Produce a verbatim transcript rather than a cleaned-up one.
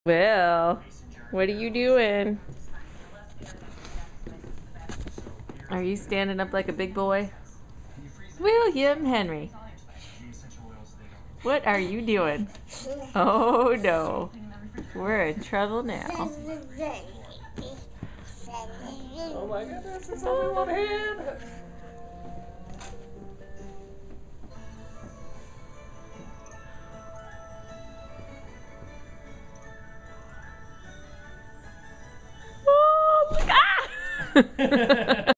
Will, what are you doing? Are you standing up like a big boy? William Henry, what are you doing? Oh no, we're in trouble now. Oh my goodness, it's only one hand! Oh, ah!